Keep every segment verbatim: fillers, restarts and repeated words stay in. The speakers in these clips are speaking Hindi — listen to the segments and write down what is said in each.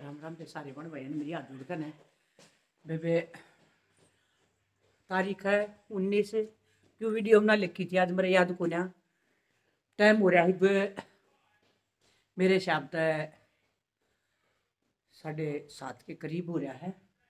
राम राम पे सारे बन भाई मेरी हाथ जुड़कन है बेबे। तारीख है उन्नीस क्यों वीडियो बना लिखी थी आज मेरे याद को ना टाइम हो रहा है मेरे हिसाब से साढ़े सात के करीब हो रहा है।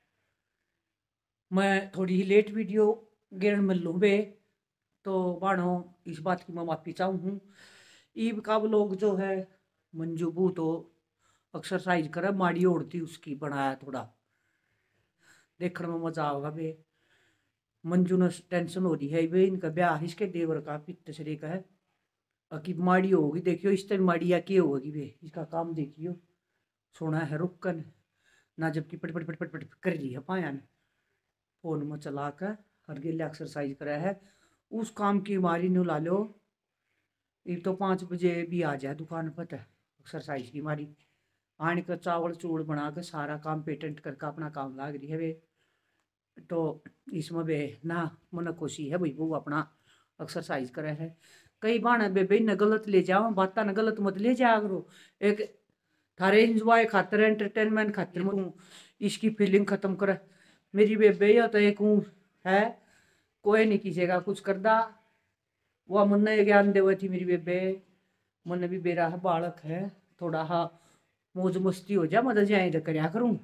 मैं थोड़ी ही लेट वीडियो गिरन में लूँ बे तो बाणो इस बात की मैं माफ़ी चाहूँ हूँ। ईब का लोग जो है मंजूबू तो एक्सरसाइज करे माड़ी ओढ़ती उसकी बनाया थोड़ा देखने में मजा आएगा बे। मंजू ने टेंशन हो रही है बे इनका ब्याह इसके देवर का पित्तश्री का है कि माड़ी होगी देखियो इस टाइम माड़ी या क्या होगी बे इसका काम देखियो सोना है रुकन ना जबकि पट पट पट पट पट कर रही है पाया फोन में चला कर हर गेले एक्सरसाइज करा है उस काम की मारी नु ला लो। एक तो पाँच बजे भी आ जाए दुकान पर एक्सरसाइज की मारी आने का चावल चूड़ बना कर सारा काम पेटेंट करके अपना काम लाग रही है वे। तो इसमें वे ना मन खुशी है भाई वो अपना एक्सरसाइज करे है। कई बार बेबे न गलत ले जाओ बात न गलत मत ले जाया करो। एक थारे इंजॉय खातर एंटरटेनमेंट खातर इसकी फीलिंग खत्म करे मेरी बेबे या तो एक हूँ है कोई नहीं किसी का कुछ करदा वह मन ने ज्ञान देवे थी मेरी बेबे। मन भी बेरा है बालक है थोड़ा हा मौज मस्ती हो जा मदद जाए तो करया करूँ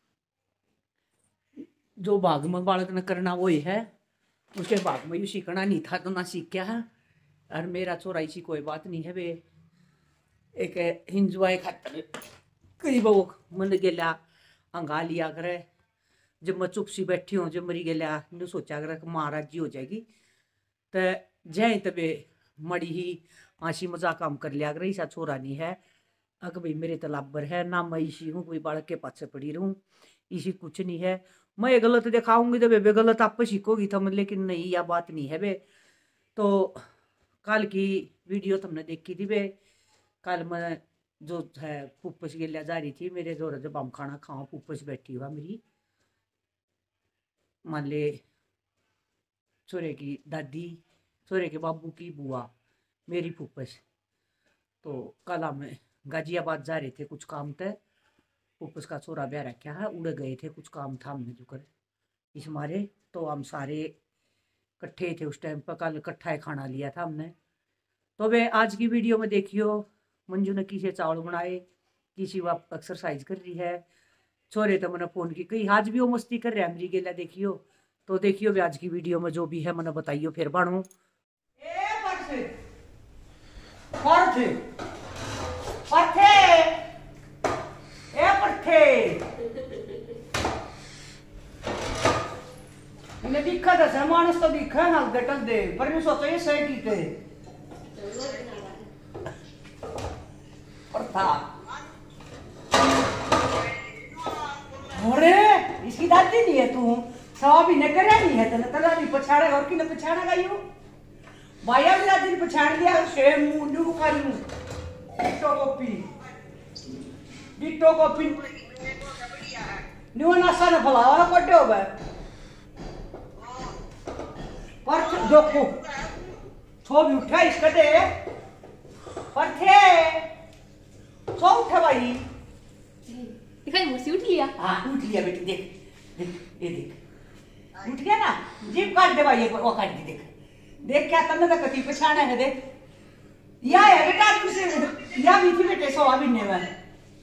जो भाग में बालक ने करना वही है उसके भाग में यू सीखना नहीं था तो ना सीखा है। और मेरा छोरा इसी कोई बात नहीं है बे एक हिंजवाए खातर कई वो मन गेला अंगा लिया करे जब मैं चुप सी बैठी हूँ जब मरी गेला ने सोचा करे महाराज जी हो जाएगी तो जय तबे मड़ी ही आशी मजाक काम कर लिया करे ऐसा छोरा नहीं है। अग भाई मेरे तलाबर है ना मैं इसी हूँ कोई बालक के पास पड़ी रहूँ इसी कुछ नहीं है। मैं गलत दिखाऊंगी तो बेबे गलत आप सीखोगी थम लेकिन नहीं यह बात नहीं है बे। तो कल की वीडियो तुमने देखी थी बे कल मैं जो है पुप्पस गिलिया जा रही थी मेरे जोर जब हम खाना खाओ पुप्पस बैठी हुआ मेरी मान ले छोरे की दादी छोरे के बाबू की बुआ मेरी पुप्पस। तो कल हम गाजियाबाद जा रहे थे कुछ काम थे पुप्पस का छोरा ब्याह रखा है उड़ गए थे कुछ काम था हमने जो कर इस मारे तो हम सारे इकट्ठे थे उस टाइम पर कल इकट्ठा खाना लिया था हमने। तो वे आज की वीडियो में देखियो मंजू ने किसे चावल बनाए किसी वह एक्सरसाइज कर रही है छोरे तो मैंने फोन की कही आज भी वो मस्ती कर रहे हैं मेरी गेला देखियो। तो देखियो वे आज की वीडियो में जो भी है मैंने बताइयो फिर बाणू दिखा था मानस तो दिखा ना गटल दे पर मैं सोचो ये सही की थे और था अरे इसकी दादी नहीं है तू सवा भी न करे नहीं है तो तला भी पछाड़े और की न पछाड़ा गई हो भाईया भी दादी ने पछाड़ दिया शेम मुंडू का लूं डिटो कॉपी डिटो कॉपी न्यू नासा ने फलावा कोटे हो गए पर देखो छो भी उठा इसका दे पर थे सो उठा भाई दिखाई मुझसे उठ लिया हाँ उठ लिया बेटी देख देख ये देख उठ गया ना जीप काट दे भाई वो काट दी देख देख क्या तन्ने का कति पछाना है देख या है बेटा तुमसे या भी थी बेटे सो अभी ने में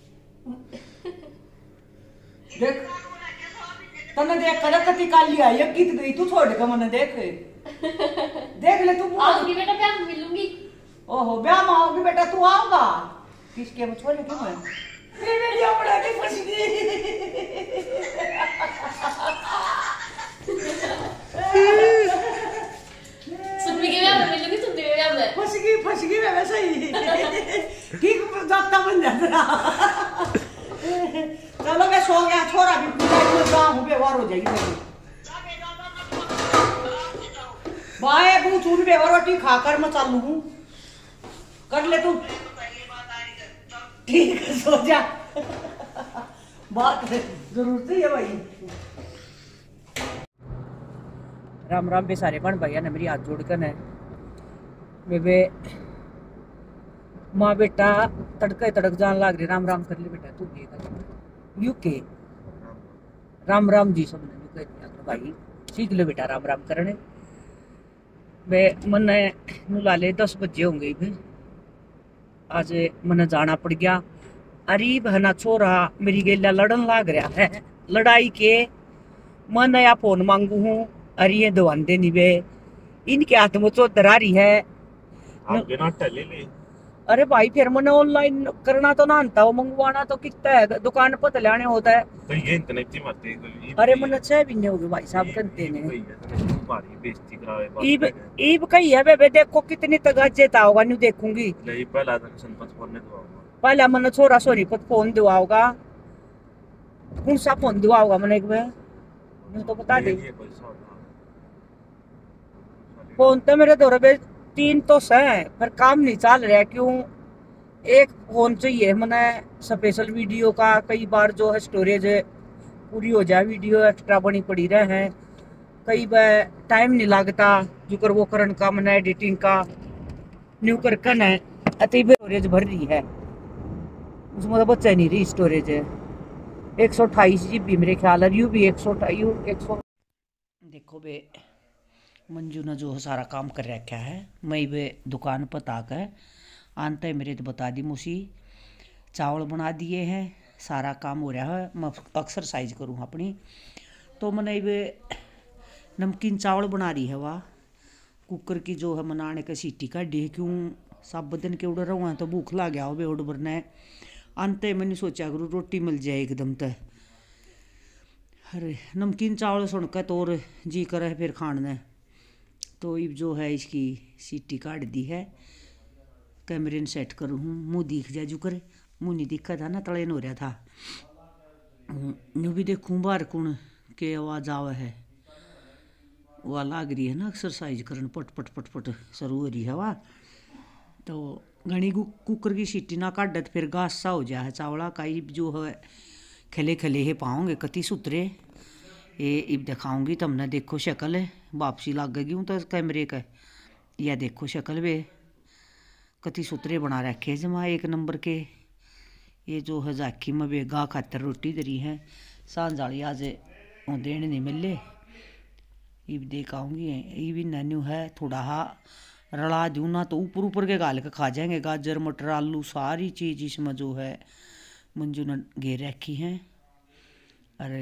देख तन्ने देख कर कति काल लिया ये गीत गई तू छोड़ के मने देख देख ले तू आओगी बेटा ब्याह में मिलूंगी। ओहो ब्याह में आओगी बेटा तू आओगा किसके में छोड़ क्यों है ये वीडियो बना के फंस गई सुनने के ब्याह में मिलूंगी सुनने के ब्याह में फंस गई फंस गई मैं वैसे ही ठीक जाता बन जाता चलो मैं सो गया छोरा भी पूरा काम हो बेवार हो जाएगी मेरी बाए बू चून बेवार रोटी खाकर मैं चालू हूँ कर ले तू ठीक है सो जा बात जरूरत है भाई। राम राम बेसारे बन भैया ने मेरी हाथ जोड़कर है बेबे माँ बेटा तड़के तड़क जान लाग रही राम राम कर ले बेटा तू भी यूके राम राम जी सब ने भाई सीख लो बेटा राम राम करने वे मन नुला ले दस बजे होंगे फिर आज मन जाना पड़ गया। अरीब है ना छोरा मेरी गेला लड़न लाग रहा है लड़ाई के मन या फोन मांगू हूँ अरे ये दवान दे निवे इनके हाथ में चौधर आ रही है। ले ले। अरे भाई फिर मैंने ऑनलाइन करना तो ना आता वो मंगवाना तो कितना है दुकान पर तो लाने होता है तो ये इंटरनेट की मत है। अरे मैंने छह महीने हो गए भाई साहब करते ने तुम्हारी बेइज्जती करावे बात ईब ईब कही है बे देखो कितनी तगाजेता होगा न्यू देखूंगी ले पहला तक संपत फोन ने दुआ पहला मैंने छोरा सोनी पर फोन दुआ होगा कौन सा फोन दुआ होगा मैंने एक बार मैं तो बता दे फोन तो मेरे दौरे पे तीन तो है पर काम नहीं चल रहा क्यों एक फोन चाहिए मैंने स्पेशल वीडियो का कई बार जो है स्टोरेज पूरी हो जाए वीडियो एक्स्ट्रा बनी पड़ी रहे हैं कई बार टाइम नहीं लगता जो कर वो करन का मैंने एडिटिंग का न्यू कर कन है अति स्टोरेज भर रही है उसमें तो बच्चा नहीं रही स्टोरेज है एक सौ अट्ठाईस जी बी मेरे ख्याल है यू भी एक सौ अट्ठाईस एक सौ देखो बे मंजू ने जो सारा काम कर रखा है मैं वे दुकान पर ताक है आनते मेरे तो बता दी मुसी चावल बना दिए हैं सारा काम हो रहा है मैं एक्सरसाइज करूँ अपनी तो मैंने वे नमकीन चावल बना रही है वाह कुकर की जो है मनाने का सीटी का डे क्यों सब दिन के उड़ रहा तो भूख ला गया हो बे उड़ भरना है अंत मैंने सोचा करूँ रोटी मिल जाए एकदम तक अरे नमकीन चावल सुनकर तो और जी करे फिर खाने तो अब जो है इसकी सीटी काट दी है कैमरे ने सेट करूँ हूँ मुँह दिख जाए जो करे मुँह नहीं दिखा था ना तड़ेन हो रहा था यूँ भी देखूँ बाहर कौन के आवाज़ आवा है वह लाग रही है ना एक्सरसाइज करन पट पट पट पट शुरू हो रही है वाह तो घनी कुकर की सीटी ना काट फिर घास सा हो जाए चावला का जो है खले खले है पाओगे कति सुतरे ये इब दिखाऊंगी तुमने देखो शक्ल है वापसी लग गई हूँ तो कैमरे का या देखो शक्ल वे कति सुतरे बना रखे जमा एक नंबर के ये जो है जाकी में वे गा खातर रोटी दरी है सांझ वाली आज देने नहीं मिले इब देख आऊँगी ये भी नन्यू है थोड़ा हा रला दूँ ना तो ऊपर ऊपर के गाल के खा जाएंगे गाजर मटर आलू सारी चीज़ इसमें जो है मंजू ने घेर रखी हैं अरे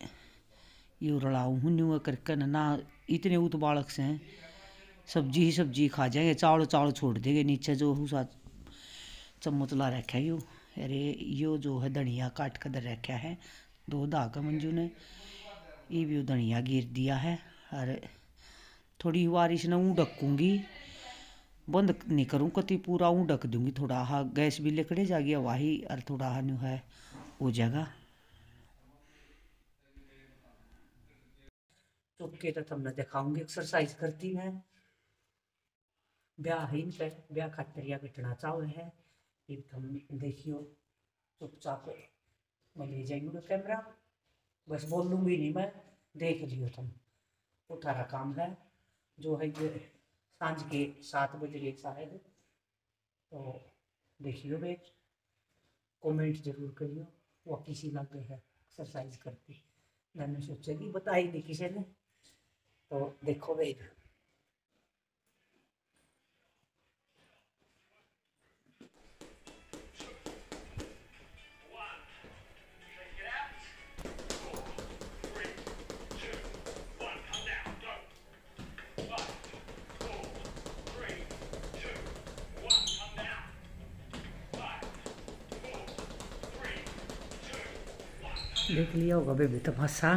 यो रलाऊ हूँ न्यू करके ना इतने उत बालक से हैं सब्जी ही सब्जी खा जाएंगे चावल चावल छोड़ देंगे नीचे जो हुआ चम्मच ला रखा है यो अरे यो जो है धनिया काट कर दर रखा है दो धागा मंजू ने ये भी धनिया गिर दिया है और थोड़ी बारिश ने ऊँ ढकूँगी बंद नहीं करूँ कति पूरा ऊँ ढक दूँगी थोड़ा हाँ गैस भी लेकड़े जा गया वही और थोड़ा हाँ न्यू है वो जगह चुपके तो तुमने दिखाऊंगी एक्सरसाइज करती है ब्याह ही पे ब्याह खातरिया बिटना चावल है ये तुम देखियो चुपचाप मैं ले जाएंगे कैमरा बस बोल लूँगी नहीं मैं देख लियो तुम उठारा काम है जो है ये सांझ के सात बजे एक शायद तो देखियो बे कमेंट जरूर करियो वो किसी लग है एक्सरसाइज करती मैंने सोचा कि बताई नहीं किसी ने तो देखो बे देख लिया होगा बेबी तमाशा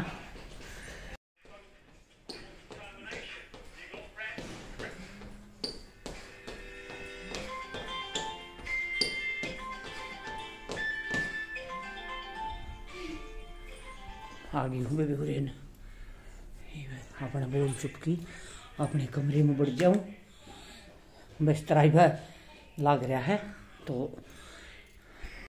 आ गई हूँ बेबी हुरैन अपना बोल चुपकी अपने कमरे में बढ़ जाऊँ बिस्तरा ही लग रहा है तो